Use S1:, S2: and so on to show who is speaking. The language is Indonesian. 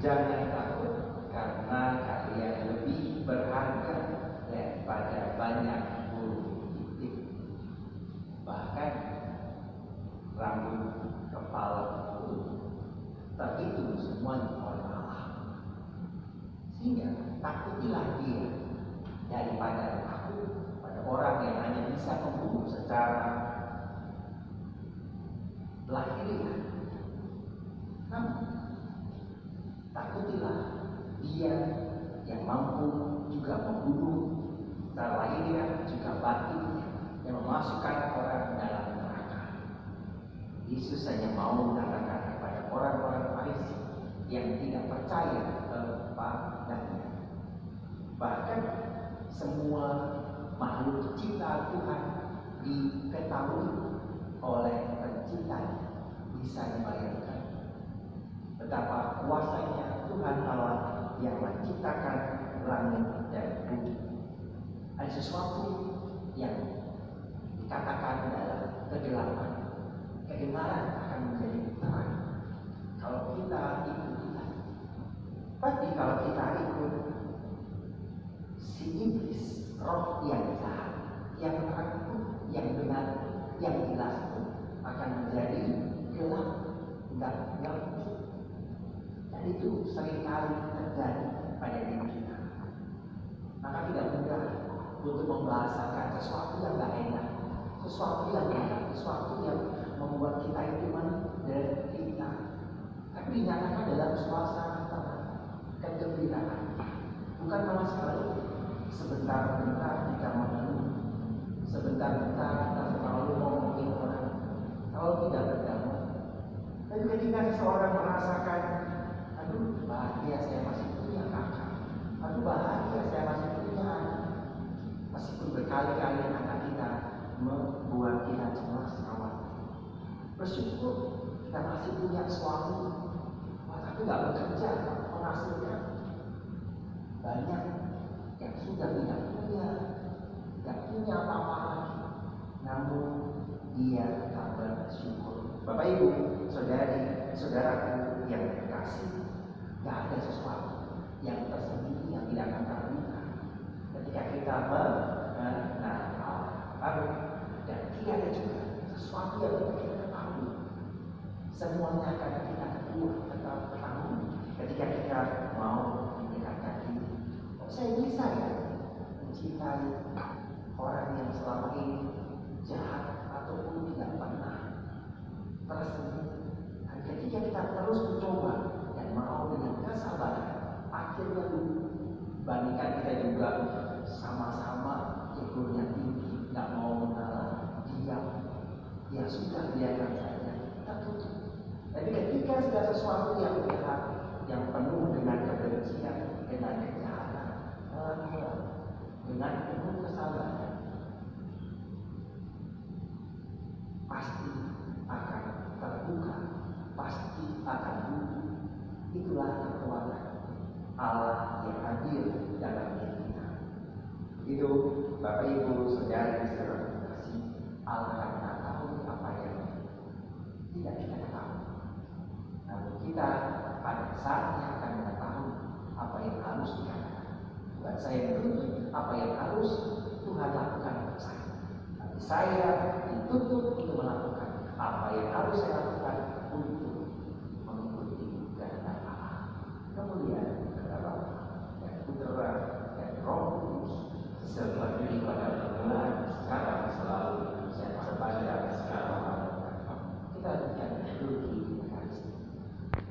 S1: Jangan takut karena kalian lebih berharga daripada banyak burung pipit. Bahkan rambut kepala pun terhitung semuanya oleh Allah. Sehingga takutilah dia daripada takut pada orang yang hanya bisa membunuh secara lahiriah. Namun takutilah dia yang mampu juga membunuh secara lahiriah juga batin, yang memasukkan orang dalam neraka. Yesus hanya mau mengatakan kepada orang-orang Farisi yang tidak percaya kepadanya, bahkan semua makhluk ciptaan Tuhan diketahui oleh penciptanya, bisa dibayangkan betapa kuasanya Tuhan Allah yang menciptakan langit dan bumi. Ada sesuatu yang dikatakan dalam kegelapan, kebenaran akan menjadi terang kalau kita ikut Tuhan. Tapi kalau kita ikut si iblis, roh yang jahat, yang terang, yang benar, yang jelas itu akan menjadi gelap, enggak. Dan itu seringkali terjadi pada diri kita. Maka tidak mudah untuk membahasakan sesuatu yang enggak enak, sesuatu yang enak, sesuatu yang membuat kita itu menderita. Tapi dinyatakan dalam suasana tenang, kegembiraan. Bukan malah sebaliknya. Sebentar-bentar kita mengeluh, sebentar-bentar kita selalu ngomongin orang, kalau tidak berdamai. Dan ketika seseorang merasakan, aduh bahagia saya masih punya kakak, aduh bahagia saya masih punya anak, meskipun berkali-kali anak kita membuat kita cemas khawatir. Bersyukur kita masih punya suami, tapi nggak bekerja, menghasilkan. Banyak yang sudah tidak punya apa-apa lagi, namun dia tak bersyukur. Bapak Ibu, saudaraku yang terkasih, tidak ada sesuatu yang tersembunyi yang tidak akan terbuka ketika kita mengenal Allah. Dan tidak ada juga sesuatu yang kita ketahui. Semuanya akan kita ketahui ketika kita mau mendekatkan diri. Saya bisa ya mencintai orang yang selama ini jahat ataupun tidak pernah tersembunyi. Dan ketika kita terus mencoba dan mau dengan kesabaran, akhirnya bandingkan kita juga sama-sama egonya tinggi, nggak mau mengalah, diam. Ya sudah, biarkan saja, kita tutup. Tapi ketika sudah sesuatu yang jahat, yang penuh dengan kebencian, dengan kejahatan, dengan penuh kesabaran, pasti akan terbuka, pasti akan tumbuh. Itulah kekuatan Allah yang hadir dalam diri kita. Itu Bapak Ibu Saudara kasih, Allah akan mengetahui apa yang tidak kita ketahui. Namun kita pada saatnya akan mengetahui apa yang harus dikatakan. Bukan saya menuntut apa yang harus Tuhan lakukan untuk saya, tapi saya dituntut untuk melakukan apa yang harus saya lakukan